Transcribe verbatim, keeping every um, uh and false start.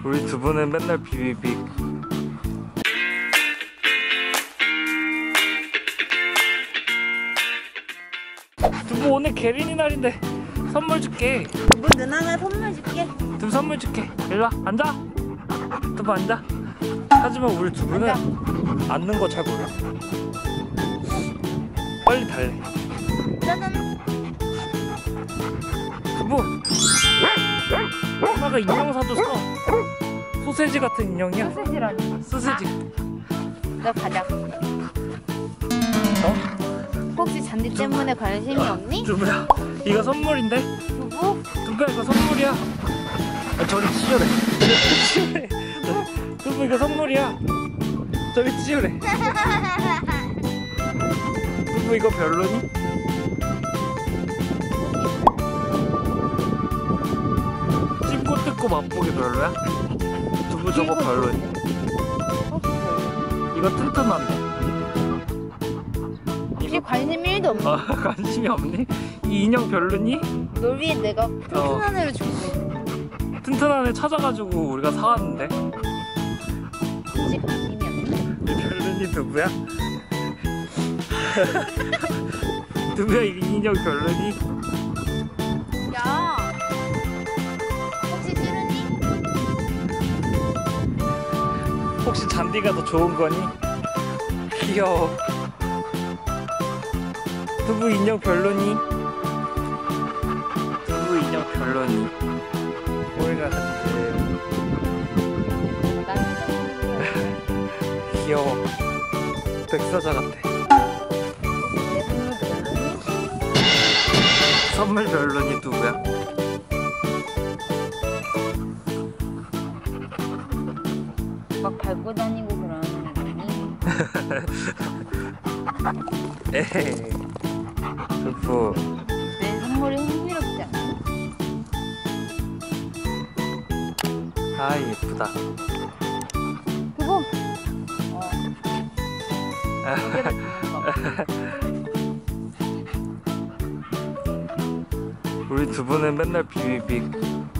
우리 두 분은 맨날 비비빅. 두부 오늘 게린이 날인데 선물 줄게. 두부 누나가 선물 줄게. 두부 선물 줄게. 일로와 앉아. 두부 앉아. 하지만 우리 두부는 앉아. 앉는 거 잘 몰라. 빨리 달래. 짜잔. 두부 엄마가 인형 사줬어. 소세지 같은 인형이야. 소세지라니. 소세지. 너 가자. 어? 혹시 잔디 때문에 관심이 없니? 두부야 이거 선물인데? 두부? 두부야 이거 선물이야. 아, 저리 치우래. 치우래. 두부 이거 선물이야. 저리 치우래. 두부 이거 별로니? 씹고 뜯고 맛보기 별로야? 두부 저거 별로니? 이거 튼튼한데? 혹시 관심이 일도 없니? 아, 관심이 없니? 이 인형 별로니? 널 위해 내가 튼튼한 애를 줄게. 튼튼한 애 찾아가지고 우리가 사왔는데. 혹시 관심이 없니? 이 별로니 두부야? 두부야 이 인형 별로니? 야, 혹시 싫으니? 혹시 잔디가 더 좋은 거니? 귀여워. 두부 인형 별로니? 두부 인형 별로니? 오이가 같은. 난 귀여워. 백사자 같아. 내 선물 별로니? 선물 별로니 두부야? 막 밟고 다니고 그러는 거니? 에헤이. 두부. 내 선물이 흥미롭지 않아? 아 예쁘다. 두부! 어. 이대로 주는 거. 우리 두부는 맨날 비비빅.